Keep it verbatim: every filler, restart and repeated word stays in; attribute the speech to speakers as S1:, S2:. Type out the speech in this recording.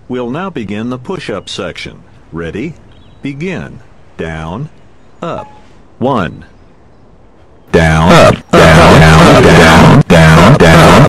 S1: We'll now begin the push-up section. Ready? Begin. Down, up. One. Down, up.